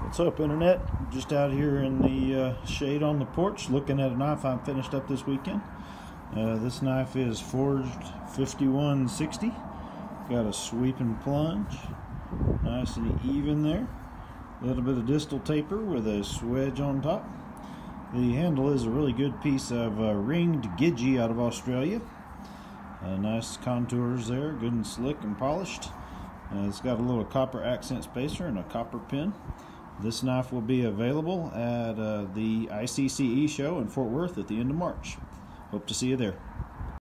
What's up, Internet? Just out here in the shade on the porch looking at a knife I finished up this weekend. This knife is forged 5160. Got a sweeping plunge, nice and even there. A little bit of distal taper with a swedge on top. The handle is a really good piece of ringed Gidgee out of Australia. Nice contours there, good and slick and polished. It's got a little copper accent spacer and a copper pin. This knife will be available at the ICCE show in Fort Worth at the end of March. Hope to see you there.